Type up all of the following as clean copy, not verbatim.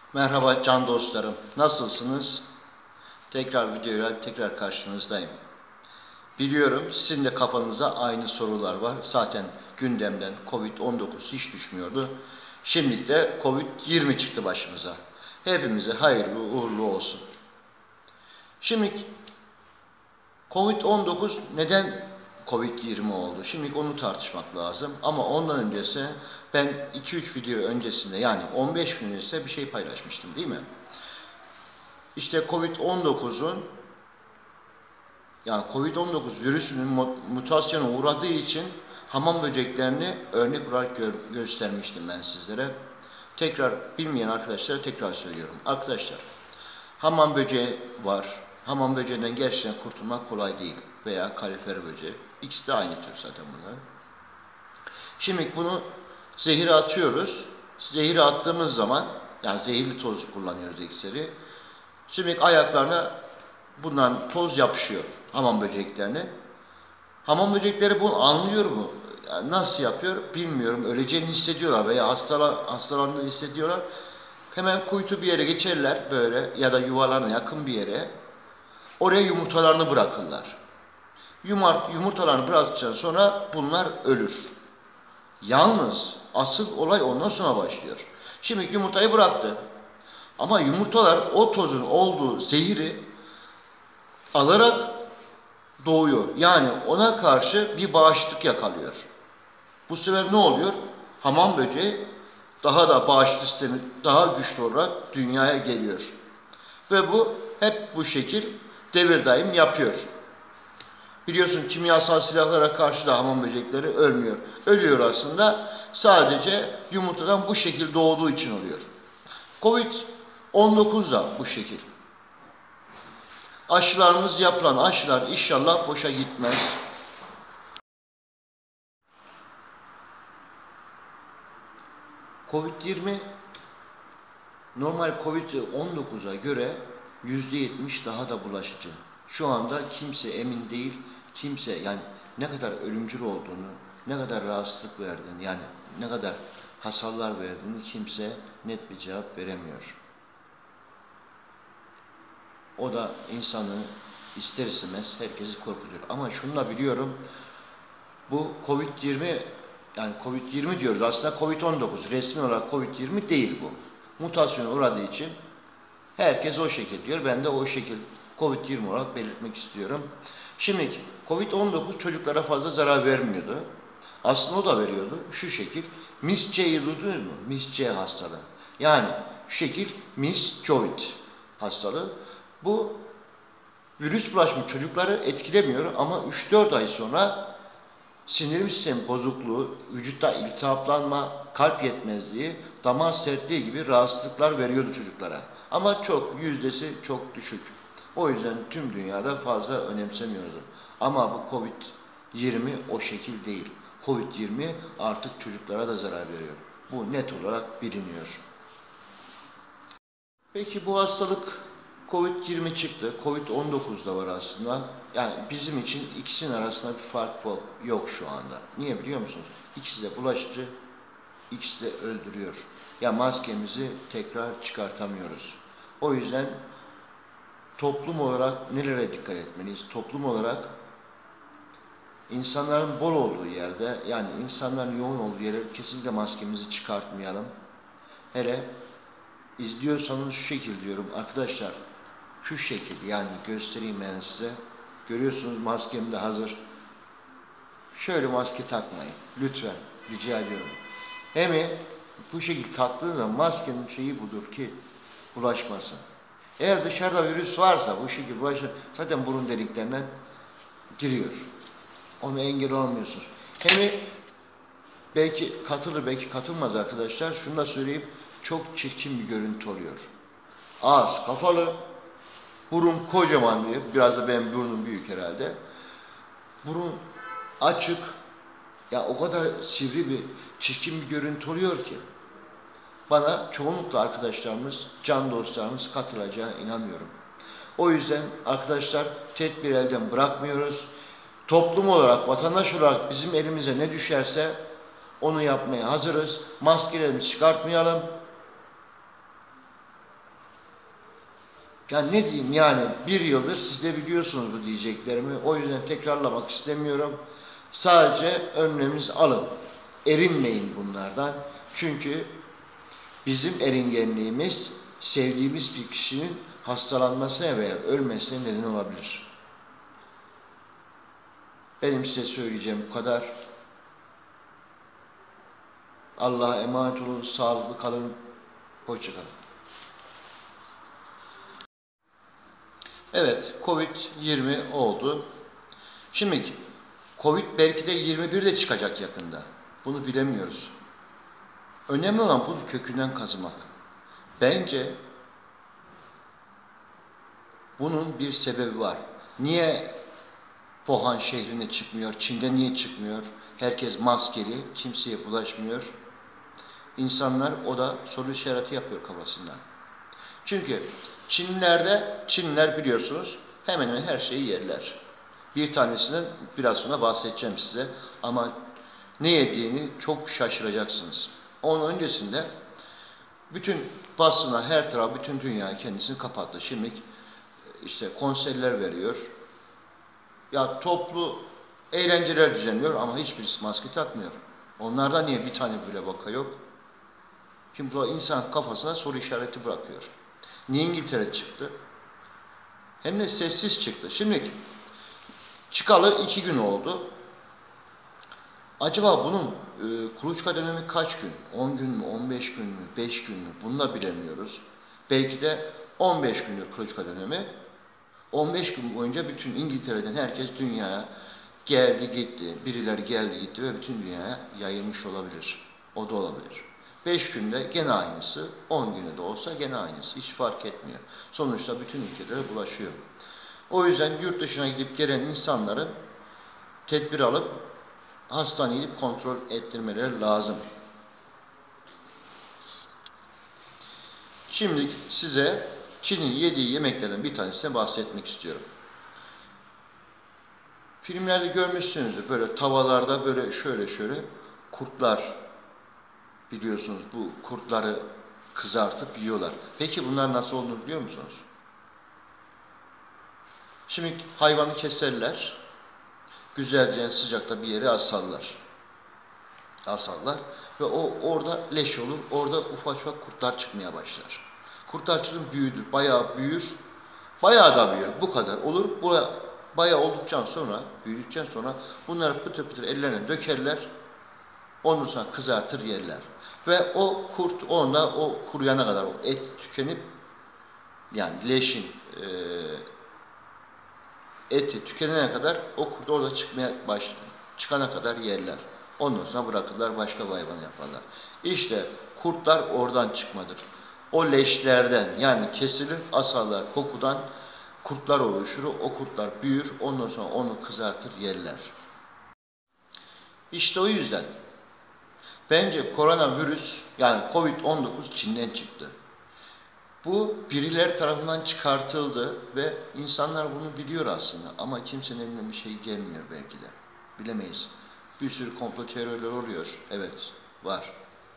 Merhaba can dostlarım. Nasılsınız? Tekrar videoyla karşınızdayım. Biliyorum sizin de kafanızda aynı sorular var. Zaten gündemden Covid-19 hiç düşmüyordu. Şimdi de Covid-20 çıktı başımıza. Hepimize hayırlı uğurlu olsun. Şimdi Covid-19 neden Covid-20 oldu? Şimdi onu tartışmak lazım. Ama ondan öncesi ben 2-3 video öncesinde yani 15 gün öncesinde bir şey paylaşmıştım değil mi? İşte Covid-19'un Covid-19 virüsünün mutasyona uğradığı için hamam böceklerini örnek olarak göstermiştim ben sizlere. Tekrar bilmeyen arkadaşlara tekrar söylüyorum. Arkadaşlar hamam böceği var. Hamam böceğinden gerçekten kurtulmak kolay değil. Veya kalifer böceği. İkisi de aynı tür zaten bunlar. Şimdi bunu zehire atıyoruz. Zehire attığımız zaman yani zehirli toz kullanıyoruz iksiri. Şimdi ayaklarına bundan toz yapışıyor hamam böceklerine. Hamam böcekleri bunu anlıyor mu? Yani nasıl yapıyor bilmiyorum. Öleceğini hissediyorlar veya hastalandığını hissediyorlar. Hemen kuytu bir yere geçerler böyle ya da yuvalarına yakın bir yere. Oraya yumurtalarını bırakırlar. Yumurtalarını bıraktıktan sonra bunlar ölür. Yalnız asıl olay ondan sonra başlıyor. Şimdi yumurtayı bıraktı. Ama yumurtalar o tozun olduğu zehiri alarak doğuyor. Yani ona karşı bir bağışıklık yakalıyor. Bu sefer ne oluyor? Hamam böceği daha da bağışıklık sistemi daha güçlü olarak dünyaya geliyor. Ve bu hep bu şekil devir daim yapıyor. Biliyorsun kimyasal silahlara karşı da hamam böcekleri ölmüyor. Ölüyor aslında sadece yumurtadan bu şekilde doğduğu için oluyor. Covid-19 da bu şekil. Aşılarımız yapılan aşılar inşallah boşa gitmez. Covid-20 normal Covid-19'a göre %70 daha da bulaşıcı. Şu anda kimse emin değil. Kimse yani ne kadar ölümcül olduğunu, ne kadar rahatsızlık verdiğini yani ne kadar hasarlar verdiğini kimse net bir cevap veremiyor. O da insanı ister istemez herkesi korkutuyor. Ama şunu da biliyorum, bu Covid-20 yani Covid-20 diyoruz aslında Covid-19 resmi olarak Covid-20 değil bu. Mutasyona uğradığı için herkes o şekil diyor. Ben de o şekil Covid-20 olarak belirtmek istiyorum. Şimdi Covid-19 çocuklara fazla zarar vermiyordu. Aslında o da veriyordu. Şu şekil MIS-C'yi duydunuz mu? MIS-C hastalığı. Yani şu şekil MIS-Covid hastalığı. Bu virüs bulaşmış çocukları etkilemiyor ama 3-4 ay sonra sindirim sistemi bozukluğu, vücutta iltihaplanma, kalp yetmezliği, damar sertliği gibi rahatsızlıklar veriyordu çocuklara. Ama yüzdesi çok düşük. O yüzden tüm dünyada fazla önemsemiyordu. Ama bu Covid-20 o şekil değil. Covid-20 artık çocuklara da zarar veriyor. Bu net olarak biliniyor. Peki bu hastalık Covid-20 çıktı. Covid-19 da var aslında. Yani bizim için ikisinin arasında bir fark yok şu anda. Niye biliyor musunuz? İkisi de bulaşıcı, ikisi de öldürüyor. Ya maskemizi tekrar çıkartamıyoruz. O yüzden toplum olarak nelere dikkat etmeliyiz? Toplum olarak insanların bol olduğu yerde, yani insanların yoğun olduğu yere kesinlikle maskemizi çıkartmayalım. Hele izliyorsanız şu şekil diyorum arkadaşlar. Şu şekil yani göstereyim ben size. Görüyorsunuz maskem de hazır. Şöyle maske takmayın. Lütfen. Rica ediyorum. Hem bu şekil taktığınız zaman maskenin şeyi budur ki bulaşmasın. Eğer dışarıda virüs varsa bu şekil bulaşır. Zaten burun deliklerine giriyor. Onu engel olamıyorsunuz. Hem belki katılır belki katılmaz arkadaşlar. Şunu da söyleyeyim. Çok çirkin bir görüntü oluyor. Ağız kafalı. Burun kocaman diyor. Biraz da benim burnum büyük herhalde. Burun açık. Ya o kadar sivri bir, çirkin bir görüntü oluyor ki. Bana çoğunlukla arkadaşlarımız, can dostlarımız katılacağı inanmıyorum. O yüzden arkadaşlar tedbir elden bırakmıyoruz. Toplum olarak, vatandaş olarak bizim elimize ne düşerse onu yapmaya hazırız. Maskelerimizi çıkartmayalım. Yani ne diyeyim, yani bir yıldır siz de biliyorsunuz bu diyeceklerimi. O yüzden tekrarlamak istemiyorum. Sadece önleminizi alın. Erinmeyin bunlardan. Çünkü bizim eringenliğimiz sevdiğimiz bir kişinin hastalanmasına veya ölmesine neden olabilir. Benim size söyleyeceğim bu kadar. Allah'a emanet olun, sağlıklı kalın, hoşça kalın. Evet, Covid-20 oldu. Şimdi Covid belki de 21 de çıkacak yakında. Bunu bilemiyoruz. Önemli olan bunu kökünden kazımak. Bence bunun bir sebebi var. Niye Wuhan şehrine çıkmıyor? Çin'de niye çıkmıyor? Herkes maskeli, kimseye bulaşmıyor. İnsanlar o da soru işareti yapıyor kafasından. Çünkü Çinliler biliyorsunuz hemen hemen her şeyi yerler. Bir tanesinden biraz sonra bahsedeceğim size ama ne yediğini çok şaşıracaksınız. Onun öncesinde bütün basına, her taraf, bütün dünya kendisini kapattı. Şimdi işte konserler veriyor. Ya toplu eğlenceler düzenliyor ama hiçbirisi maske takmıyor. Onlardan niye bir tane bile vaka yok? Şimdi bu insan kafasına soru işareti bırakıyor. Niye İngiltere çıktı? Hem de sessiz çıktı. Şimdi çıkalı 2 gün oldu. Acaba bunun kuluçka dönemi kaç gün? 10 gün mü, 15 gün mü, 5 gün mü? Bunu da bilemiyoruz. Belki de 15 gündür kuluçka dönemi. 15 gün boyunca bütün İngiltere'den herkes dünyaya geldi gitti. Birileri geldi gitti ve bütün dünyaya yayılmış olabilir. O da olabilir. 5 günde gene aynısı, 10 günde de olsa gene aynısı. Hiç fark etmiyor. Sonuçta bütün ülkelere bulaşıyor. O yüzden yurt dışına gidip gelen insanların tedbir alıp hastaneye gidip kontrol ettirmeleri lazım. Şimdi size Çin'in yediği yemeklerden bir tanesine bahsetmek istiyorum. Filmlerde görmüşsünüzdür, böyle tavalarda böyle şöyle kurtlar, biliyorsunuz bu kurtları kızartıp yiyorlar. Peki bunlar nasıl olur biliyor musunuz? Şimdi hayvanı keserler, güzelce sıcakta bir yere asarlar ve o orada leş olur, orada ufak kurtlar çıkmaya başlar. Kurtlar çıkıp büyüdür, bayağı büyür, bayağı da büyür, bu kadar olur. Bayağı olduktan sonra, büyüdükten sonra bunları pıtır ellerine dökerler, ondan sonra kızartır yerler. Ve o kurt onda o kuruyana kadar o et tükenip, yani leşin eti tükenene kadar o kurt orada çıkana kadar yerler. Ondan sonra bırakırlar, başka bir hayvan yaparlar. İşte kurtlar oradan çıkmadır. O leşlerden, yani kesilir, asarlar, kokudan kurtlar oluşur. O kurtlar büyür, ondan sonra onu kızartır yerler. İşte o yüzden bence koronavirüs, yani Covid-19 Çin'den çıktı. Bu birileri tarafından çıkartıldı ve insanlar bunu biliyor aslında ama kimsenin eline bir şey gelmiyor belki de. Bilemeyiz. Bir sürü komplo teorileri oluyor. Evet, var.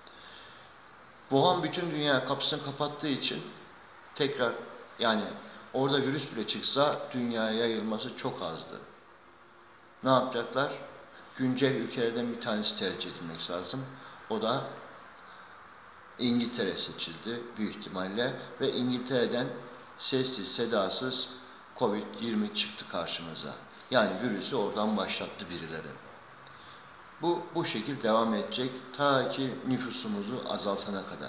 Wuhan bütün dünya kapısını kapattığı için tekrar, yani orada virüs bile çıksa dünyaya yayılması çok azdı. Ne yapacaklar? Güncel ülkelerden bir tanesi tercih edilmek lazım. O da İngiltere seçildi büyük ihtimalle ve İngiltere'den sessiz sedasız Covid-20 çıktı karşımıza. Yani virüsü oradan başlattı birileri. Bu şekilde devam edecek ta ki nüfusumuzu azaltana kadar.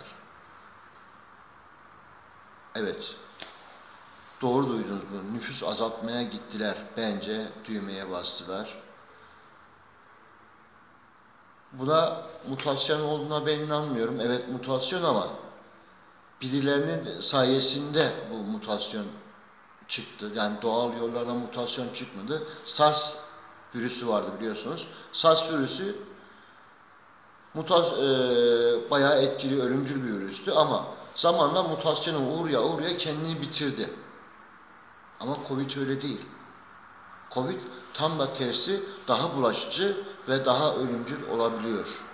Evet, doğru duydunuz bu. Nüfus azaltmaya gittiler. Bence düğmeye bastılar. Buna mutasyon olduğuna ben inanmıyorum. Evet mutasyon ama birilerinin sayesinde bu mutasyon çıktı. Yani doğal yollardan mutasyon çıkmadı. SARS virüsü vardı biliyorsunuz. SARS virüsü bayağı etkili, ölümcül bir virüstü ama zamanla mutasyona uğraya kendini bitirdi. Ama Covid öyle değil. Covid tam da tersi, daha bulaşıcı ve daha ölümcül olabiliyor.